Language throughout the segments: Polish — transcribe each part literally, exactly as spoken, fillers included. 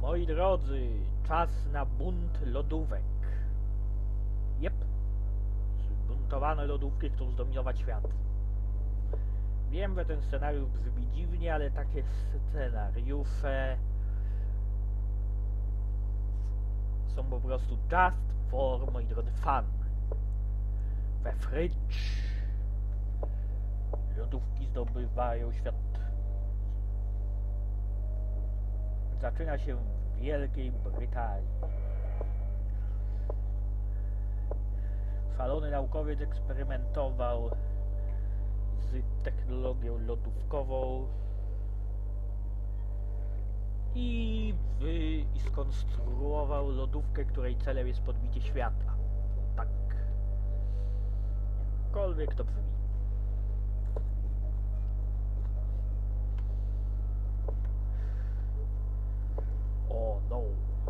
Moi drodzy, czas na bunt lodówek. Jep. Zbuntowane lodówki chcą zdominować świat. Wiem, że ten scenariusz brzmi dziwnie, ale takie scenariusze są po prostu just for, moi drodzy, fun. We fridge lodówki zdobywają świat. Zaczyna się w Wielkiej Brytanii. Szalony naukowiec eksperymentował z technologią lodówkową i, wy, i skonstruował lodówkę, której celem jest podbicie świata. Tak. Jakkolwiek to brzmi. O no.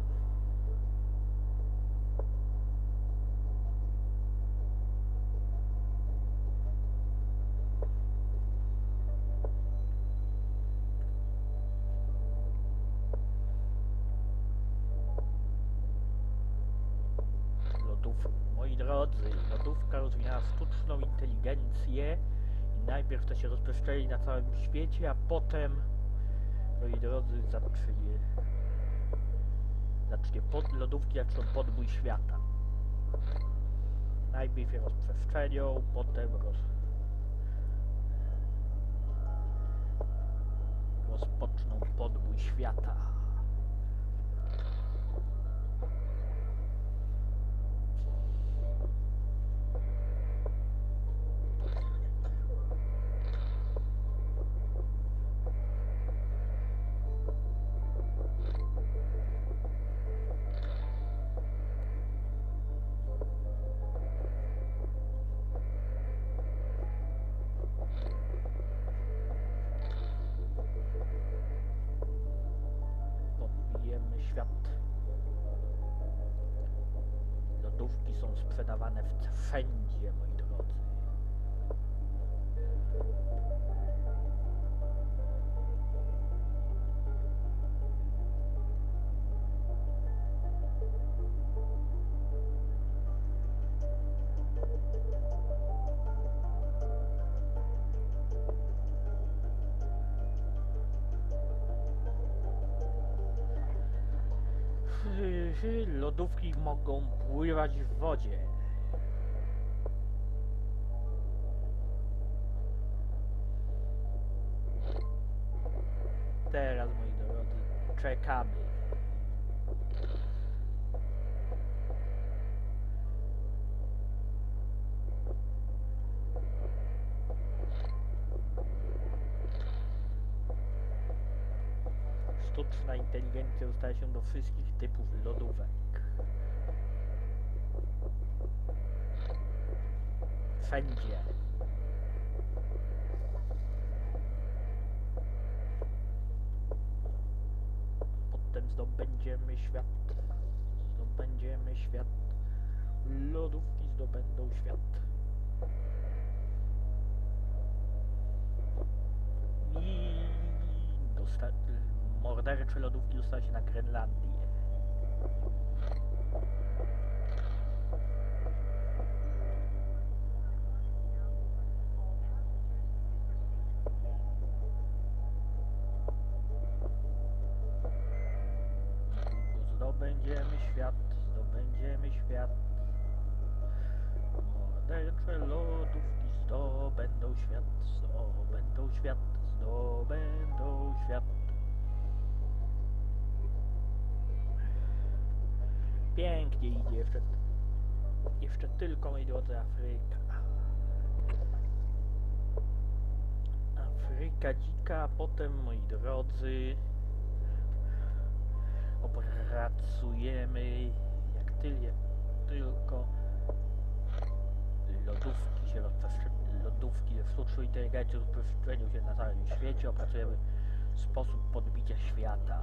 Lodów, moi drodzy, lodówka rozwinęła sztuczną inteligencję i najpierw to się rozprzestrzeni na całym świecie, a potem, moi drodzy, zacznie zacznie pod, lodówki zaczną podbój świata. Najpierw je rozprzestrzenią, potem roz, rozpoczną podbój świata. Świat. Lodówki są sprzedawane wszędzie, moi drodzy. Lodówki mogą pływać w wodzie. Teraz, moi drodzy, czekamy. Sztuczna inteligencja dostaje się do wszystkich typów lodówek. Wszędzie. Potem zdobędziemy świat. Zdobędziemy świat. Lodówki zdobędą świat. I dosta- mordercze lodówki dostały się na Grenlandię. Zdobędziemy świat, zdobędziemy świat. Mordercze lodówki zdobędą świat, zdobędą świat, zdobędą świat. Pięknie idzie jeszcze, jeszcze tylko, moi drodzy, Afryka. Afryka dzika, a potem, moi drodzy, opracujemy jak tyle, tylko lodówki się rozprzestrzenią, lodówki ze sztuczną inteligencją rozprzestrzenią się na całym świecie, opracujemy sposób podbicia świata.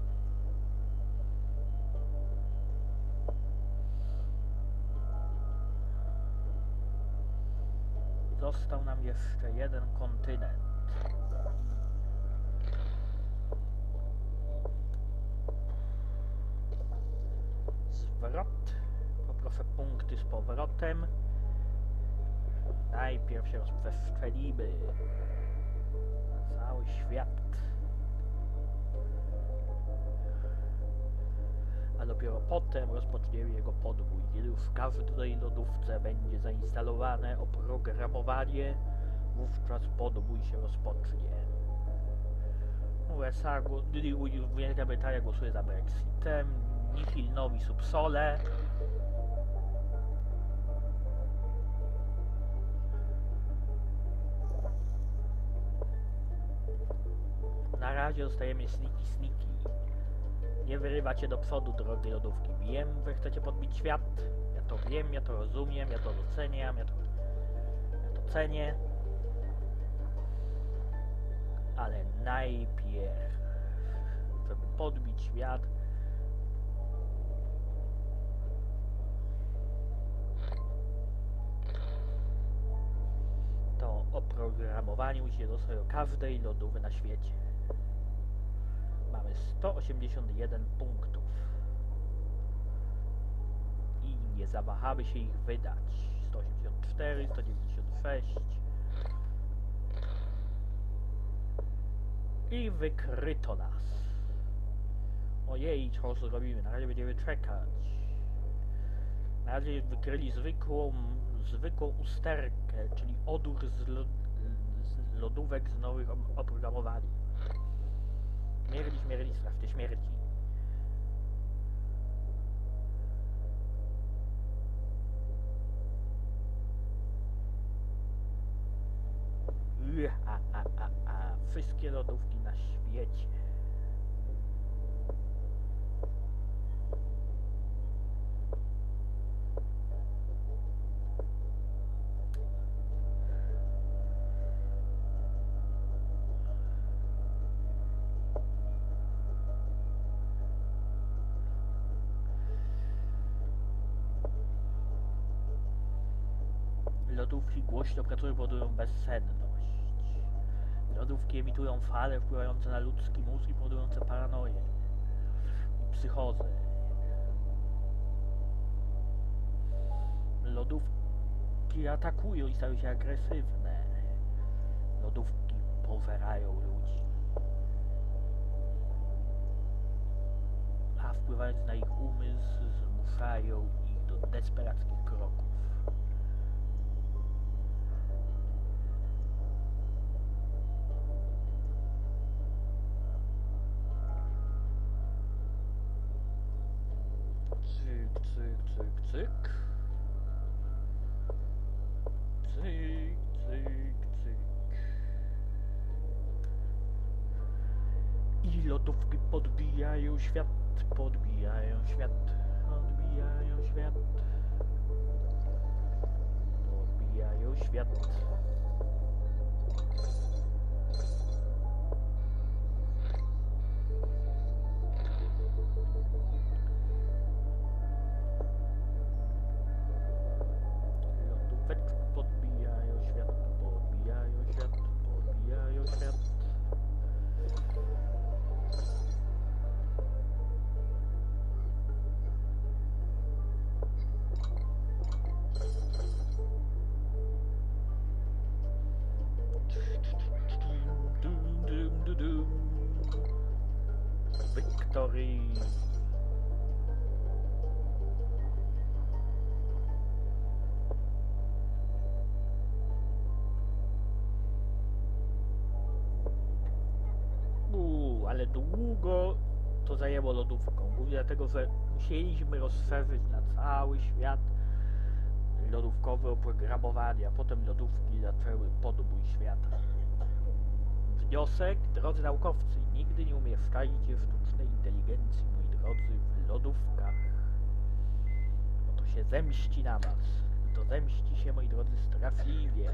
Został nam jeszcze jeden kontynent. powrót. Poproszę punkty z powrotem. Najpierw się rozprzestrzenimy na cały świat. A dopiero potem rozpoczniemy jego podbój, kiedy już w każdej lodówce będzie zainstalowane oprogramowanie, wówczas podbój się rozpocznie. U S A, Wielka Brytania głosuje za Brexitem, nihil novi sub sole. Na razie zostajemy sneaky sneaky. Nie wyrywacie do przodu, drogie lodówki. Wiem, że chcecie podbić świat. Ja to wiem, ja to rozumiem, ja to doceniam, ja to, ja to cenię. Ale najpierw, żeby podbić świat, to oprogramowanie musi się dostać do każdej lodówy na świecie. Mamy sto osiemdziesiąt jeden punktów i nie zawahamy się ich wydać. sto osiemdziesiąt cztery, sto dziewięćdziesiąt sześć i wykryto nas. Ojej, co zrobimy? Na razie będziemy czekać. Na razie wykryli zwykłą, zwykłą usterkę, czyli odór z, lo, z lodówek z nowych oprogramowań. Śmierci, śmierci, sprawdźcie śmierci. A, a, a, a. Wszystkie lodówki na świecie. Lodówki głośno pracują, powodują bezsenność. Lodówki emitują fale wpływające na ludzki mózg i powodujące paranoję i psychozę. Lodówki atakują i stają się agresywne. Lodówki pożerają ludzi. A wpływając na ich umysł, zmuszają ich do desperackich kroków. Cyk, cyk, cyk, cyk. Cyk, cyk, cyk. I lodówki podbijają świat, podbijają świat, podbijają świat. Podbijają świat. Podbijają świat, podbijają świat, podbijają świat. Dum, dum, dum, dum. Victory. Uuu, ale długo to zajęło lodówką. Głównie dlatego, że musieliśmy rozszerzyć na cały świat lodówkowe oprogramowanie, a potem lodówki zaczęły podbój świata. Wniosek, drodzy naukowcy, nigdy nie umieszczajcie sztucznej inteligencji, moi drodzy, w lodówkach, bo to się zemści na was. To zemści się, moi drodzy, straszliwie.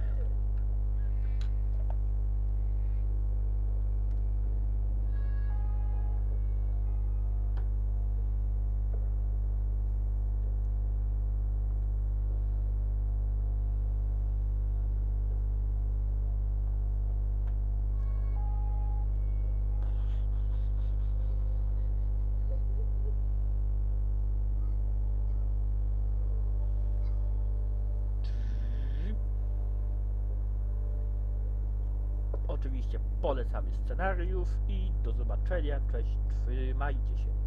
oczywiście polecamy scenariusz i do zobaczenia, cześć, trzymajcie się.